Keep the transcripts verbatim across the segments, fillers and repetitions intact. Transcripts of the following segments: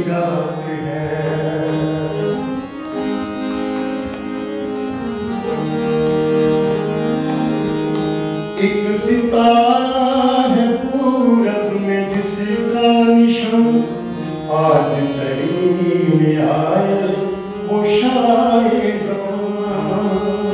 रात है। एक सितारा है पूरब में जिसका निशान आज चली में आए वो शाये ज़मां।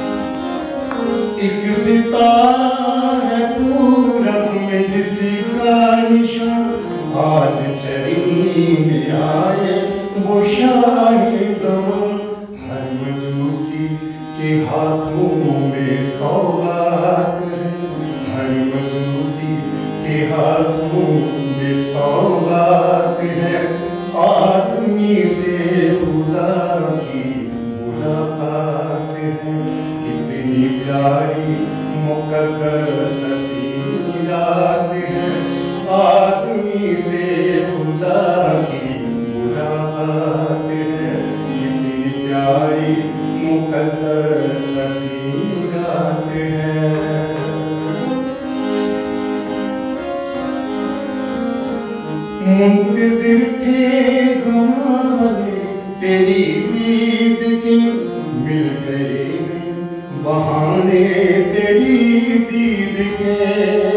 एक सितारा है पूरब में जिसका निशान आज चली में आए वो शाये ज़मां। हर मजूसी के हाथों में सौगात है, हर मजूसी के हाथों में सौगात है। आदमी से खुदा की मुलाकात है, इतनी प्यारी मुक़द्दस सी रात है। आदमी से खुदा की मुलाकात है, इतनी प्यारी मुक़द्दस सी रात है। मुंतज़िर थे ज़माने तेरी दीद के, मिल गए बहाने तेरी दीद के।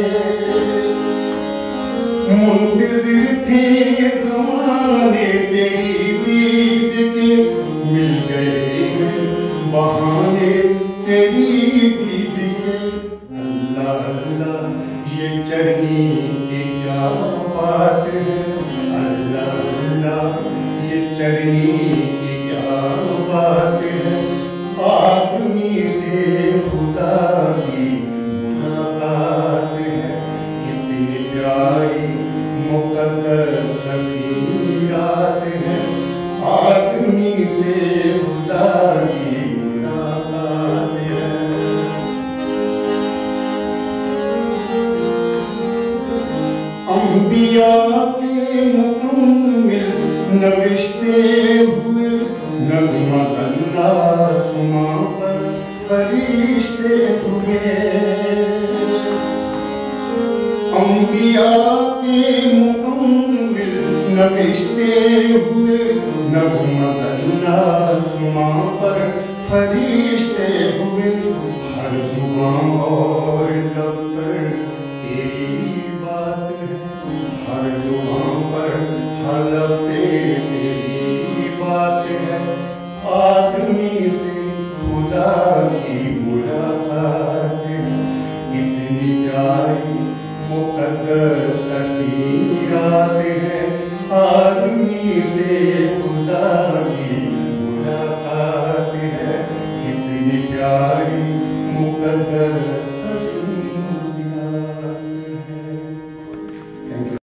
मुंतज़िर थे ज़माने तेरी दीद के, मिल गए बहाने तेरी दीद के। अल्लाह अल्लाह ये चरनी की क्या बात है, अल्लाह अल्लाह ये चरनी की क्या बात है। आदमी से खुदा की मुलाकात है, कितनी प्यारी मुक़द्दस सी रात है। आदमी से खुदा की मुलाकात है। अंबिया के मुकम्मिल नविश्ते हुए नग़्मा ज़ंदा आसमां पर फरिश्ते हुए। अंबिया के मुकम्मिल नविश्ते हुए नग़्मा ज़ंदा आसमां पर फरिश्ते हुए। हर ज़ुबान और लब पर तेरी बात है, हर ज़ुबान पर हर लब पे तेरी बात है। आदमी से खुदा की मुलाकात है, कितनी प्यारी मुक़द्दस सी रात है। आदमी से खुदा की